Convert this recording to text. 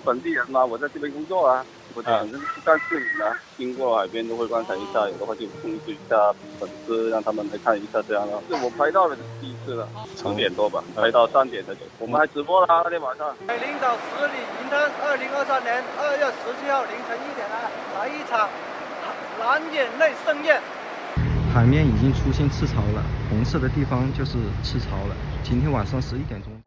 本地人嘛，我在这边工作啊，我本身是干摄影的，经过海边都会观察一下，有的话就通知一下粉丝，让他们来看一下这样的。是我拍到的是第一次了，2点多吧，拍到3点才走。我们还直播了那天晚上。 北领导10里银滩2023年2月17号凌晨1点来一场蓝眼泪盛宴。 海面已经出现赤潮了，红色的地方就是赤潮了。今天晚上11点钟。